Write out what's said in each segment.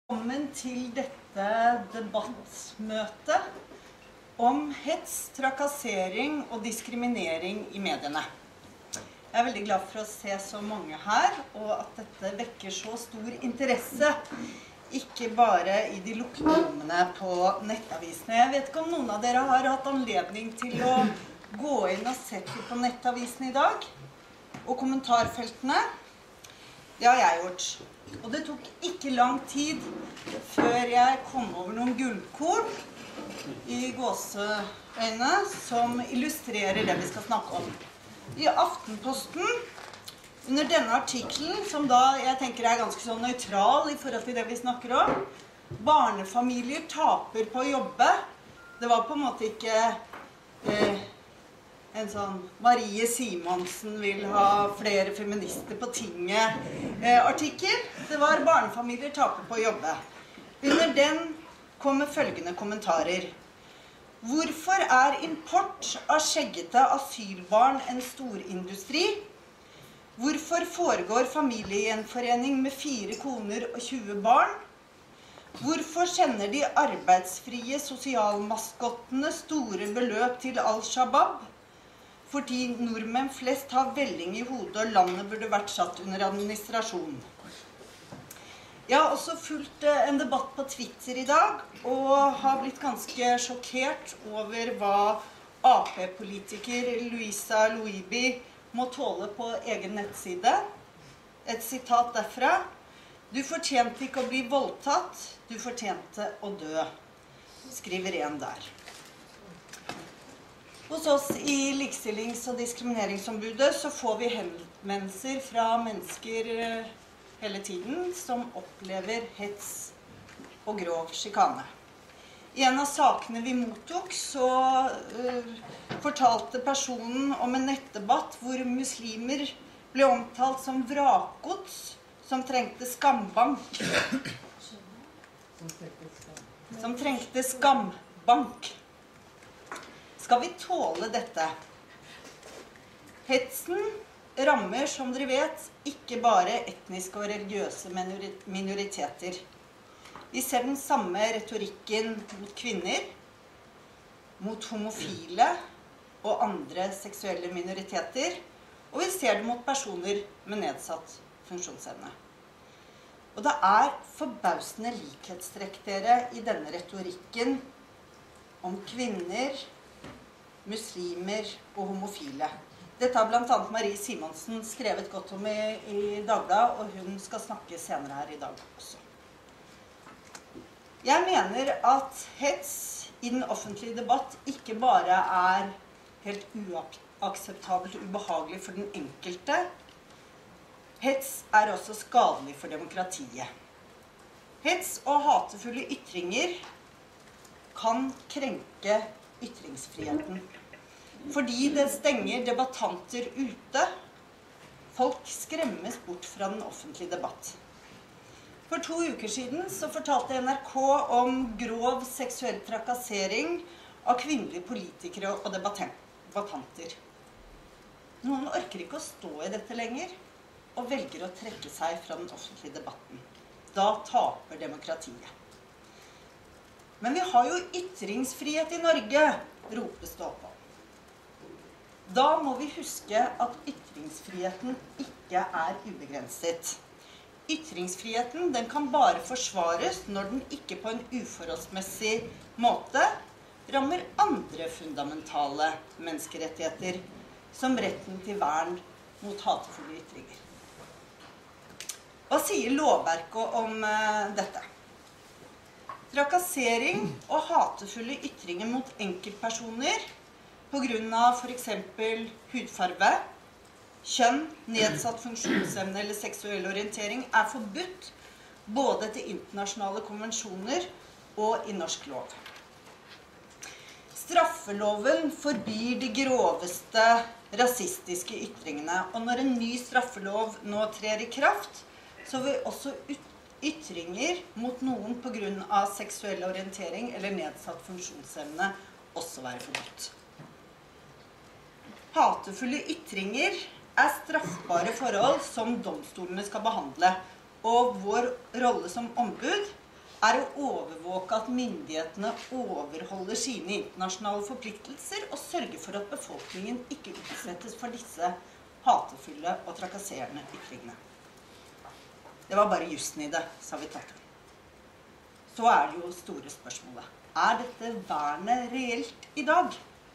Velkommen til dette debattmøtet om hets, trakassering og diskriminering i mediene. Jeg er veldig glad for å se så mange her, og at dette vekker så stor interesse, ikke bare i de lukkede rommene på nettavisene. Jeg vet ikke om noen av dere har hatt anledning til å gå inn og se på nettavisene i dag, og kommentarfeltene. Det har jeg gjort. Og det tok ikke lang tid før jeg kom over noen gullkorn i gåseøyne som illustrerer det vi skal snakke om. I Aftenposten, under denne artikkelen, som da jeg tenker er ganske så nøytral i forhold til det vi snakker om, barnefamilier taper på å jobbe. Det var på en måte ikke en sånn Marie Simonsen vil ha flere feminister på tinget-artikkel. Det var barnefamilier taper på å jobbe. Under den kommer følgende kommentarer. Hvorfor er import av skjeggete asylbarn en storindustri? Hvorfor foregår familiegjenforening med 4 koner og 20 barn? Hvorfor sender de arbeidsfrie sosialmaskottene store beløp til Al-Shabaab? Fordi nordmenn flest har velling i hodet, og landet burde vært satt under administrasjon. Jeg har også fulgt en debatt på Twitter i dag, og har blitt ganske sjokkert over hva AP-politiker Louisa Louibi må tåle på egen nettside. Et sitat derfra. Du fortjente ikke å bli voldtatt, du fortjente å dø, skriver en der. Hos oss i Likestillings- og diskrimineringsombudet så får vi henvendelser fra mennesker hele tiden som opplever hets og grov skikane. I en av sakene vi mottok så fortalte personen om en nettdebatt hvor muslimer ble omtalt som vrakgods som trengte skambank. Skal vi tåle dette? Hetsen rammer, som dere vet, ikke bare etniske og religiøse minoriteter. Vi ser den samme retorikken mot kvinner, mot homofile og andre seksuelle minoriteter, og vi ser det mot personer med nedsatt funksjonsevne. Og det er forbausende likhetstrekk dere i denne retorikken om kvinner, muslimer og homofile. Dette har blant annet Marie Simonsen skrevet godt om i Dagbladet, og hun skal snakke senere her i dag også. Jeg mener at hets i den offentlige debatt ikke bare er helt uakseptabelt og ubehagelig for den enkelte. Hets er også skadelig for demokratiet. Hets og hatefulle ytringer kan krenke ytringsfriheten. Fordi det stenger debattanter ute. Folk skremmes bort fra den offentlige debatt. For 2 uker siden så fortalte NRK om grov seksuell trakassering av kvinnelige politikere og debattanter. Noen orker ikke å stå i dette lenger, og velger å trekke seg fra den offentlige debatten. Da taper demokratiet. Men vi har jo ytringsfrihet i Norge, ropes det opp om. Da må vi huske at ytringsfriheten ikke er ubegrenset. Ytringsfriheten den kan bare forsvares når den ikke på en uforholdsmessig måte rammer andre fundamentale menneskerettigheter, som retten til vern mot hatefulle ytringer. Hva sier lovverket om dette? Trakassering og hatefulle ytringer mot enkeltpersoner på grunn av for eksempel hudfarve, kjønn, nedsatt funksjonsevne eller seksuell orientering er forbudt både etter internasjonale konvensjoner og i norsk lov. Straffeloven forbyr de groveste rasistiske ytringene, og når en ny straffelov nå trer i kraft, så vil også ytringer mot noen på grunn av seksuell orientering eller nedsatt funksjonsevne også være forbudt. Hatefulle ytringer er straffbare forhold som domstolene skal behandle, og vår rolle som ombud er å overvåke at myndighetene overholder sine internasjonale forpliktelser og sørge for at befolkningen ikke utsettes for disse hatefulle og trakasserende ytringene. Det var bare jussen i det, sa vi tatt. Så er det jo store spørsmålet. Er dette vernet reelt i dag?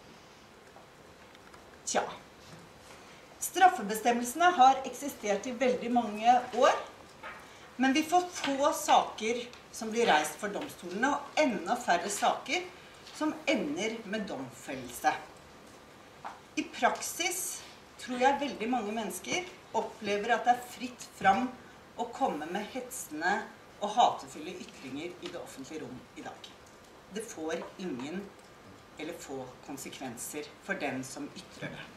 Tja. Straffebestemmelsene har eksistert i veldig mange år, men vi får få saker som blir reist for domstolene, og enda færre saker som ender med domfellelse. I praksis tror jeg veldig mange mennesker opplever at det er fritt fram å komme med hetsende og hatefulle ytringer i det offentlige rom i dag. Det får ingen eller få konsekvenser for den som ytrer det.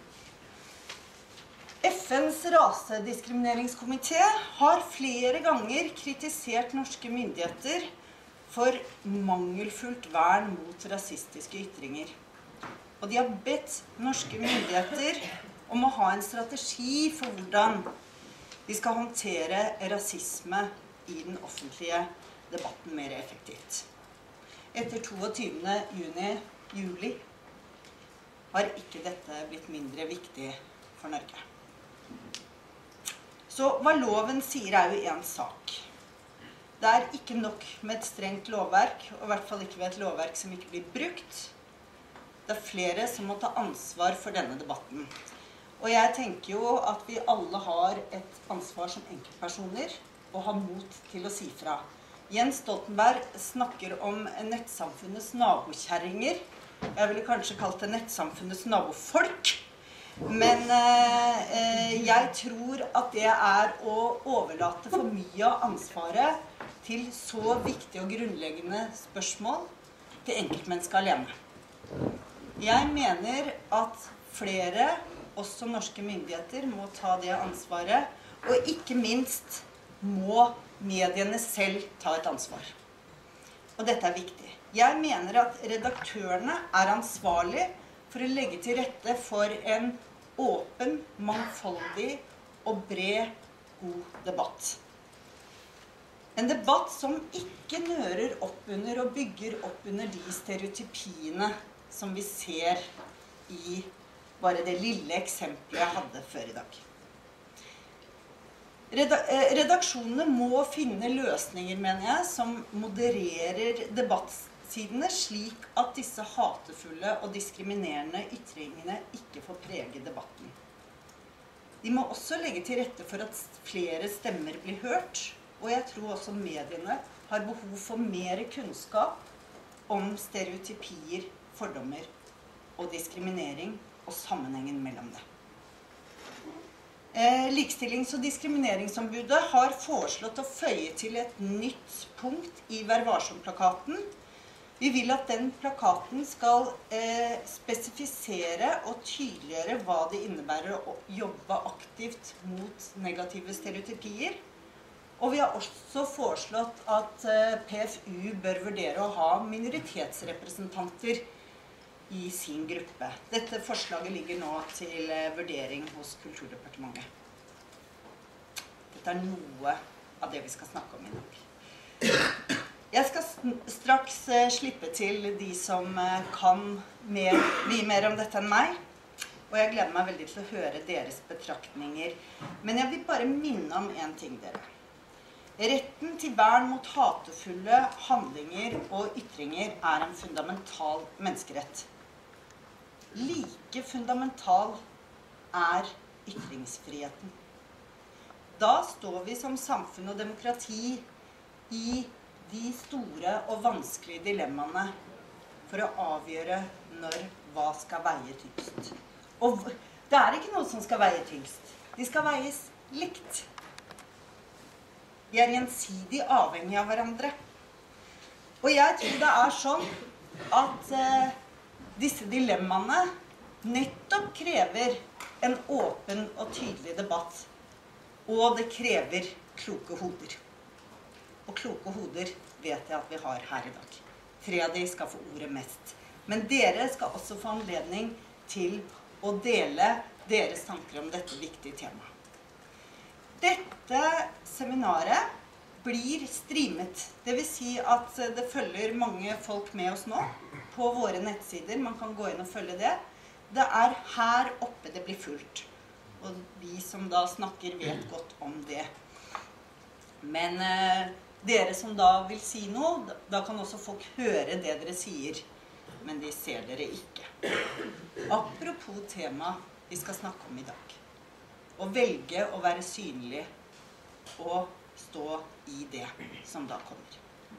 FNs rasediskrimineringskomité har flere ganger kritisert norske myndigheter for mangelfullt vern mot rasistiske ytringer. Og de har bedt norske myndigheter om å ha en strategi for hvordan de skal håndtere rasisme i den offentlige debatten mer effektivt. Etter 22. juli har ikke dette blitt mindre viktig for Norge. Så hva loven sier er jo en sak. Det er ikke nok med et strengt lovverk, og i hvert fall ikke ved et lovverk som ikke blir brukt. Det er flere som må ta ansvar for denne debatten. Og jeg tenker jo at vi alle har et ansvar som enkeltpersoner, og har mot til å si fra. Jens Stoltenberg snakker om nettsamfunnets nabokjerringer. Jeg ville kanskje kalt det nettsamfunnets nabofolk. Men jeg tror at det er å overlate for mye av ansvaret til så viktige og grunnleggende spørsmål til enkeltmennesket alene. Jeg mener at flere, også norske myndigheter, må ta det ansvaret, og ikke minst må mediene selv ta et ansvar. Og dette er viktig. Jeg mener at redaktørene er ansvarlige for å legge til rette for en åpen, mangfoldig og bred, god debatt. En debatt som ikke nører opp under og bygger opp under de stereotypiene som vi ser i bare det lille eksempelet jeg hadde før i dag. Redaksjonene må finne løsninger, mener jeg, som modererer debattsidene slik at disse hatefulle og diskriminerende ytringene ikke får prege debatten. De må også legge til rette for at flere stemmer blir hørt, og jeg tror også mediene har behov for mer kunnskap om stereotypier, fordommer og diskriminering og sammenhengen mellom det. Likestillings- og diskrimineringsombudet har foreslått å føye til et nytt punkt i Vær varsom-plakaten. Vi vil at den plakaten skal spesifisere og tydeliggjøre hva det innebærer å jobbe aktivt mot negative stereotypier. Og vi har også foreslått at PFU bør vurdere å ha minoritetsrepresentanter i sin gruppe. Dette forslaget ligger nå til vurdering hos Kulturdepartementet. Dette er noe av det vi skal snakke om i dag. Jeg skal straks slippe til de som kan mye mer om dette enn meg, og jeg gleder meg veldig til å høre deres betraktninger. Men jeg vil bare minne om en ting, dere. Retten til vern mot hatefulle handlinger og ytringer er en fundamental menneskerett. Like fundamental er ytringsfriheten. Da står vi som samfunn og demokrati i de store og vanskelige dilemmaene for å avgjøre når hva skal veie tyngst. Og det er ikke noe som skal veie tyngst. De skal veies likt. Vi er gjensidig avhengige av hverandre. Og jeg tror det er sånn at disse dilemmaene nettopp krever en åpen og tydelig debatt. Og det krever kloke hoder. Og kloke hoder vet jeg at vi har her i dag. 3 av de skal få ordet mest. Men dere skal også få anledning til å dele deres tanker om dette viktige temaet. Dette seminaret blir streamet. Det vil si at det følger mange folk med oss nå på våre nettsider. Man kan gå inn og følge det. Det er her oppe det blir fulgt. Og vi som da snakker vet godt om det. Men dere som da vil si noe, da kan også folk høre det dere sier. Men de ser dere ikke. Apropos tema vi skal snakke om i dag. Å velge å være synlig og stå i det som da kommer.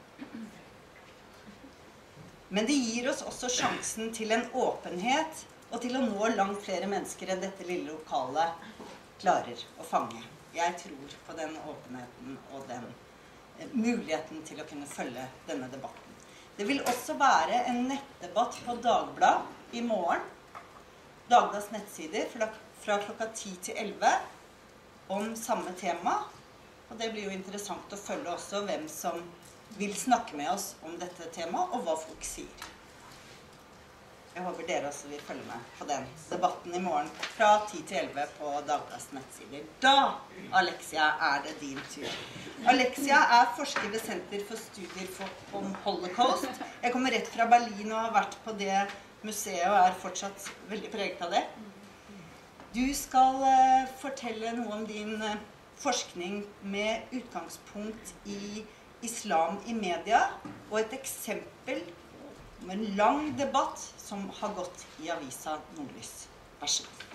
Men det gir oss også sjansen til en åpenhet og til å nå langt flere mennesker enn dette lille lokalet klarer å fange. Jeg tror på den åpenheten og den muligheten til å kunne følge denne debatten. Det vil også være en nettdebatt på Dagbladet i morgen. Dagbladets nettsider fra klokka 10 til 11 om samme tema. Og det blir jo interessant å følge også hvem som vil snakke med oss om dette temaet, og hva folk sier. Jeg håper dere også vil følge med på den debatten i morgen fra 10 til 11 på Dagbladets nettsider. Da, Alexia, er det din tur. Alexia er forsker ved Senter for studier om Holocaust. Jeg kommer rett fra Berlin og har vært på det museet og er fortsatt veldig preget av det. Du skal fortelle noe om din forskning med utgangspunkt i islam i media, og et eksempel om en lang debatt som har gått i avisa Nordlys. Vær så god.